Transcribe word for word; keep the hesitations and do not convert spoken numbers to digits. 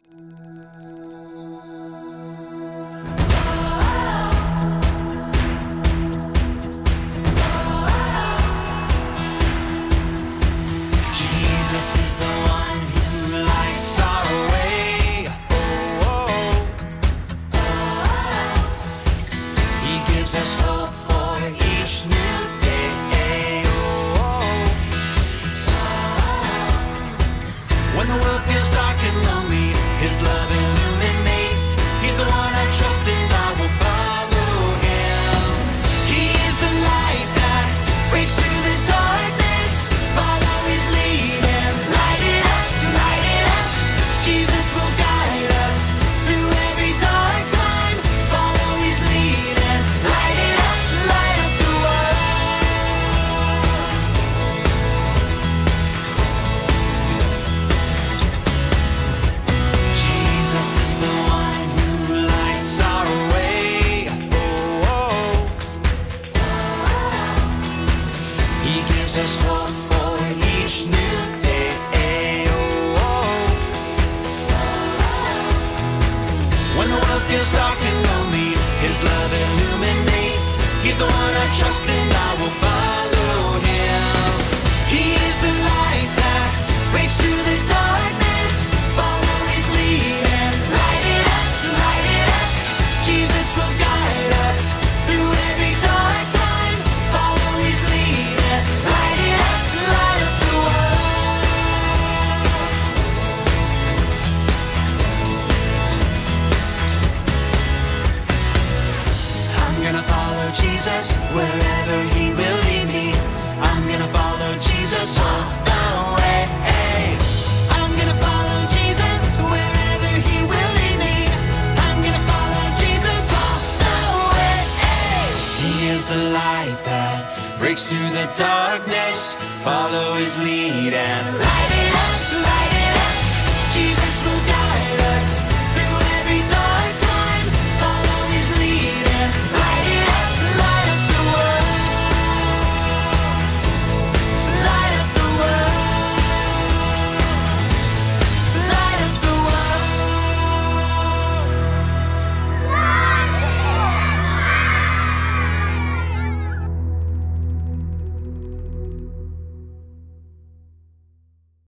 Jesus is the one who lights our way. Oh, oh, oh. He gives us hope for each new day. Oh, oh. When the world feels dark and lonely, His love illuminates. He's the one I trust and I will follow Him. He is the light that breaks through the darkness. Follow His lead and light it up, light it up. Jesus will guide us through every dark time. Follow His lead and light it up, light up the world. Jesus is the one who lights our way. Oh, oh. He gives us hope for each new day. Oh, oh. When the world feels dark and lonely, His love illuminates. He's the one I trust and I will follow Him. He is the light that breaks through the darkness. Follow His lead and light it up, light it up. Jesus will guide us through every dark time. Follow His lead and light it up, light up the world. I'm gonna follow Jesus wherever He will lead me. I'm gonna follow Jesus all the way. I'm gonna follow Jesus wherever He will lead me. I'm gonna follow Jesus all the way. He is the light that breaks through the darkness. Follow His lead and light it up.